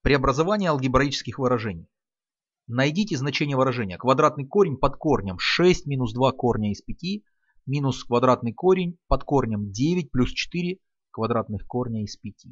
Преобразование алгебраических выражений. Найдите значение выражения. Квадратный корень под корнем 6 минус 2 корня из 5 минус квадратный корень под корнем 9 плюс 4 квадратных корня из 5.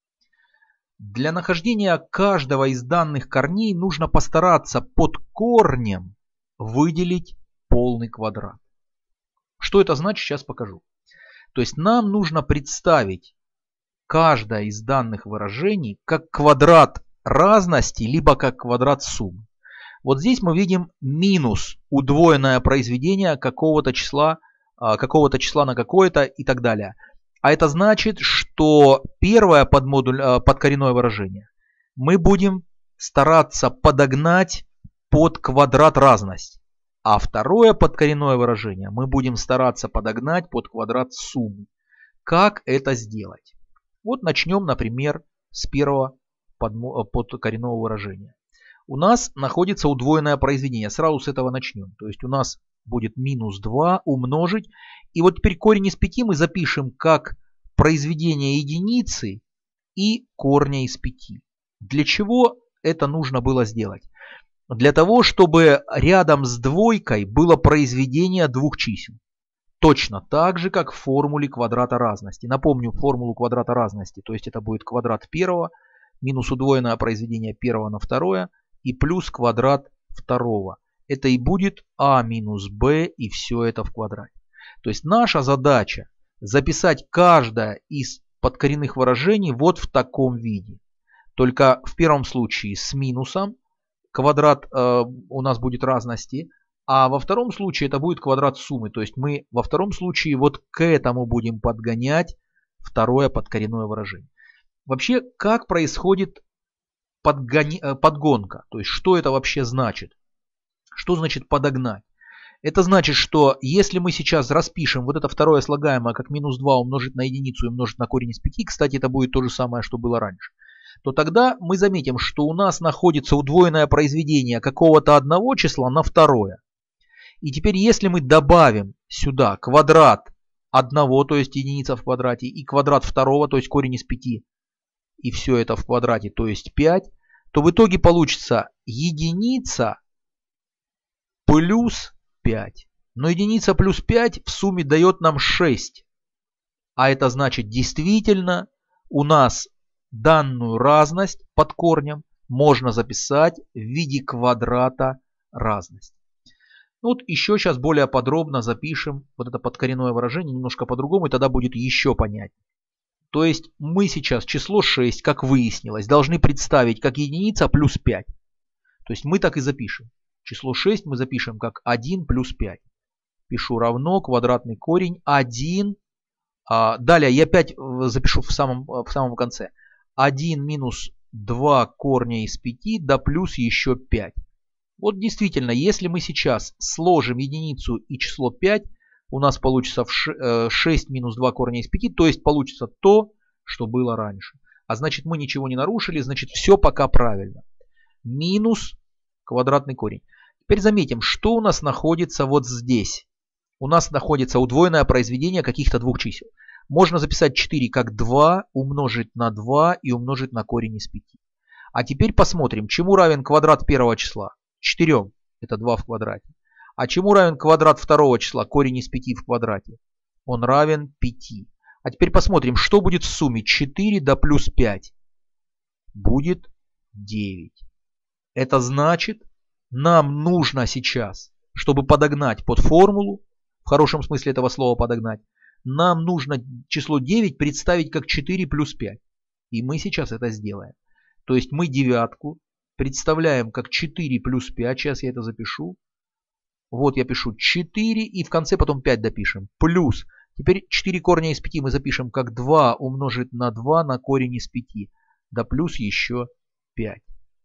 Для нахождения каждого из данных корней нужно постараться под корнем выделить полный квадрат. Что это значит, сейчас покажу. То есть нам нужно представить каждое из данных выражений как квадрат разности, либо как квадрат суммы. Вот здесь мы видим минус удвоенное произведение какого-то числа на какое-то и так далее. А это значит, что первое подкоренное выражение мы будем стараться подогнать под квадрат разность. А второе подкоренное выражение мы будем стараться подогнать под квадрат суммы. Как это сделать? Вот начнем, например, с первого подкоренного выражения. У нас находится удвоенное произведение. Сразу с этого начнем. То есть у нас будет минус 2 умножить. И вот теперь корень из 5 мы запишем как произведение единицы и корня из 5. Для чего это нужно было сделать? Для того, чтобы рядом с двойкой было произведение двух чисел. Точно так же, как в формуле квадрата разности. Напомню формулу квадрата разности. То есть это будет квадрат первого минус удвоенное произведение первого на второе и плюс квадрат второго. Это и будет а минус b и все это в квадрате. То есть наша задача записать каждое из подкоренных выражений вот в таком виде. Только в первом случае с минусом. Квадрат у нас будет разности. А во втором случае это будет квадрат суммы. То есть мы во втором случае вот к этому будем подгонять второе подкоренное выражение. Вообще, как происходит подгонка? То есть что это вообще значит? Что значит подогнать? Это значит, что если мы сейчас распишем вот это второе слагаемое как минус 2 умножить на единицу и умножить на корень из 5, кстати, это будет то же самое, что было раньше, то тогда мы заметим, что у нас находится удвоенное произведение какого-то одного числа на второе. И теперь, если мы добавим сюда квадрат одного, то есть единица в квадрате, и квадрат второго, то есть корень из 5, и все это в квадрате, то есть 5, то в итоге получится единица плюс 5. Но единица плюс 5 в сумме дает нам 6. А это значит, действительно, у нас данную разность под корнем можно записать в виде квадрата разности. Вот еще сейчас более подробно запишем вот это подкоренное выражение немножко по-другому, и тогда будет еще понятнее. То есть мы сейчас число 6, как выяснилось, должны представить как единица плюс 5. То есть мы так и запишем. Число 6 мы запишем как 1 плюс 5. Пишу равно квадратный корень 1. Далее я 5 запишу в самом конце. 1 минус 2 корня из 5, да плюс еще 5. Вот действительно, если мы сейчас сложим единицу и число 5, у нас получится 6 минус 2 корня из 5, то есть получится то, что было раньше. А значит, мы ничего не нарушили, значит, все пока правильно. Минус квадратный корень. Теперь заметим, что у нас находится вот здесь. У нас находится удвоенное произведение каких-то двух чисел. Можно записать 4 как 2 умножить на 2 и умножить на корень из 5. А теперь посмотрим, чему равен квадрат первого числа. 4. Это 2 в квадрате. А чему равен квадрат второго числа? Корень из 5 в квадрате. Он равен 5. А теперь посмотрим, что будет в сумме 4 да плюс 5. Будет 9. Это значит, нам нужно сейчас, чтобы подогнать под формулу, в хорошем смысле этого слова подогнать, нам нужно число 9 представить как 4 плюс 5. И мы сейчас это сделаем. То есть мы девятку представляем как 4 плюс 5. Сейчас я это запишу. Вот я пишу 4 и в конце потом 5 допишем. Плюс. Теперь 4 корня из 5 мы запишем как 2 умножить на 2 на корень из 5. Да плюс еще 5.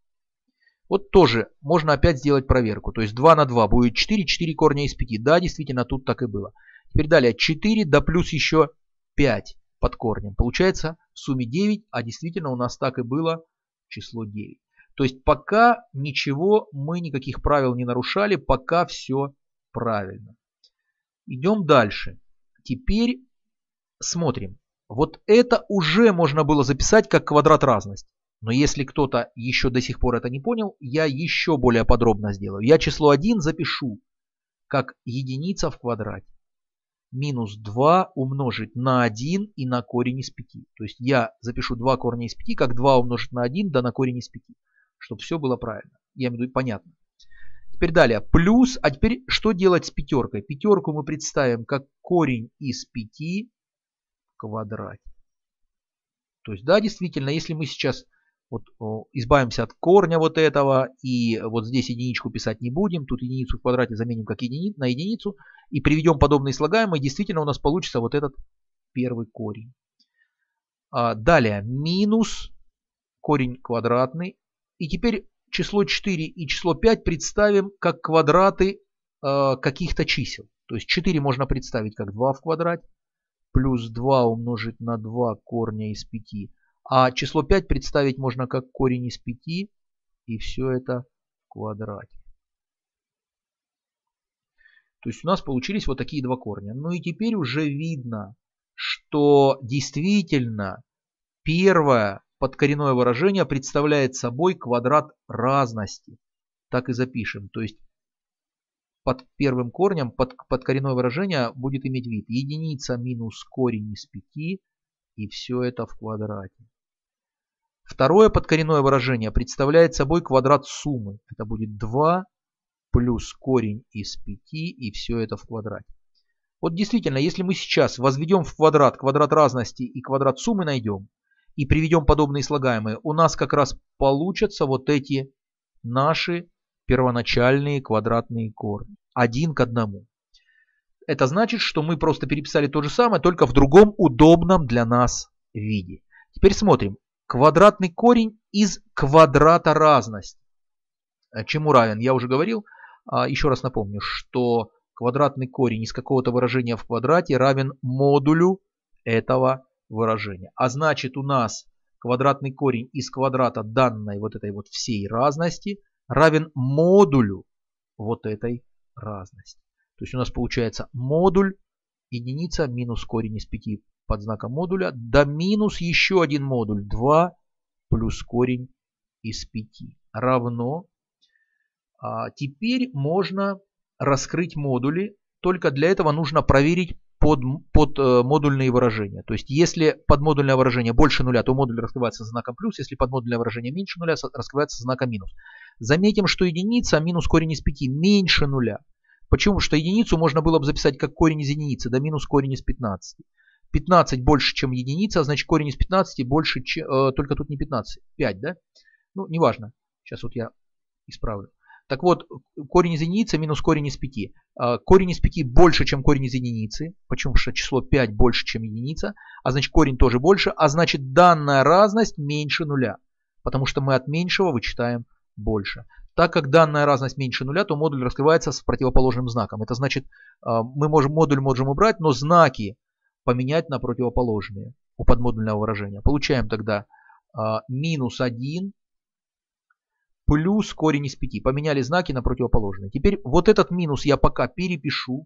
Вот тоже можно опять сделать проверку. То есть 2 на 2 будет 4, 4 корня из 5. Да, действительно, тут так и было. Теперь далее 4, да плюс еще 5 под корнем. Получается в сумме 9, а действительно у нас так и было число 9. То есть пока ничего, мы никаких правил не нарушали, пока все правильно. Идем дальше. Теперь смотрим. Вот это уже можно было записать как квадрат разности. Но если кто-то еще до сих пор это не понял, я еще более подробно сделаю. Я число 1 запишу как единица в квадрате. Минус 2 умножить на 1 и на корень из 5. То есть я запишу 2 корня из 5 как 2 умножить на 1 да на корень из 5. Чтобы все было правильно. Я имею в виду понятно. Теперь далее. Плюс. А теперь что делать с пятеркой? Пятерку мы представим как корень из 5 в квадрате. То есть, да, действительно, если мы сейчас вот избавимся от корня вот этого и вот здесь единичку писать не будем, тут единицу в квадрате заменим как на единицу и приведем подобные слагаемые, действительно у нас получится вот этот первый корень. Далее минус корень квадратный. И теперь число 4 и число 5 представим как квадраты каких-то чисел. То есть 4 можно представить как 2 в квадрате, плюс 2 умножить на 2 корня из 5. А число 5 представить можно как корень из 5. И все это в квадрате. То есть у нас получились вот такие два корня. Ну и теперь уже видно, что действительно первое подкоренное выражение представляет собой квадрат разности. Так и запишем. То есть под первым корнем подкоренное выражение будет иметь вид единица минус корень из 5. И все это в квадрате. Второе подкоренное выражение представляет собой квадрат суммы. Это будет 2 плюс корень из 5 и все это в квадрате. Вот действительно, если мы сейчас возведем в квадрат разности и квадрат суммы найдем и приведем подобные слагаемые, у нас как раз получатся вот эти наши первоначальные квадратные корни. 1 к 1. Это значит, что мы просто переписали то же самое, только в другом удобном для нас виде. Теперь смотрим. Квадратный корень из квадрата разности. Чему равен? Я уже говорил. Еще раз напомню, что квадратный корень из какого-то выражения в квадрате равен модулю этого выражения. А значит, у нас квадратный корень из квадрата данной вот этой вот всей разности равен модулю вот этой разности. То есть у нас получается модуль единица минус корень из 5 под знаком модуля, да минус еще один модуль 2 плюс корень из 5 равно. Теперь можно раскрыть модули, только для этого нужно проверить подмодульные выражения. То есть если подмодульное выражение больше нуля, то модуль раскрывается знаком плюс, если подмодульное выражение меньше нуля, раскрывается знаком минус. Заметим, что единица минус корень из 5 меньше нуля. Почему? Потому что единицу можно было бы записать как корень из единицы, да минус корень из 15. 15 больше, чем единица, а значит корень из 15 больше, только тут не 15, 5, да? Ну, неважно. Сейчас вот я исправлю. Так вот, корень из единицы минус корень из 5. Корень из 5 больше, чем корень из единицы. Почему? Потому что число 5 больше, чем единица. А значит корень тоже больше. А значит данная разность меньше нуля. Потому что мы от меньшего вычитаем больше. Так как данная разность меньше нуля, то модуль раскрывается с противоположным знаком. Это значит, мы модуль можем убрать, но знаки поменять на противоположные у подмодульного выражения. Получаем тогда минус 1 плюс корень из 5. Поменяли знаки на противоположные. Теперь вот этот минус я пока перепишу.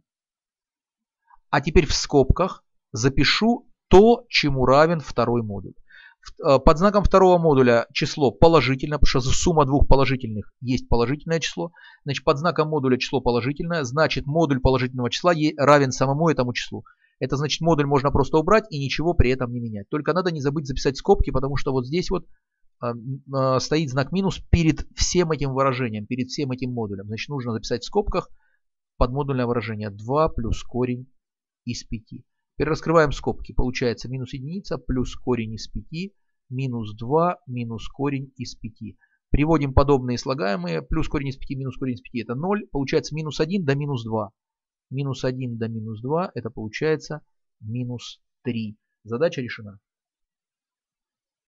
А теперь в скобках запишу то, чему равен второй модуль. Под знаком второго модуля число положительное, потому что сумма двух положительных есть положительное число. Значит, под знаком модуля число положительное, значит модуль положительного числа равен самому этому числу. Это значит модуль можно просто убрать и ничего при этом не менять. Только надо не забыть записать скобки, потому что вот здесь вот стоит знак минус перед всем этим выражением, перед всем этим модулем. Значит, нужно записать в скобках подмодульное выражение 2 плюс корень из 5. Теперь раскрываем скобки. Получается минус единица плюс корень из 5 минус 2 минус корень из 5. Приводим подобные слагаемые. Плюс корень из 5 минус корень из 5 это 0. Получается минус 1 до минус 2. Минус 1 до минус 2 это получается минус 3. Задача решена.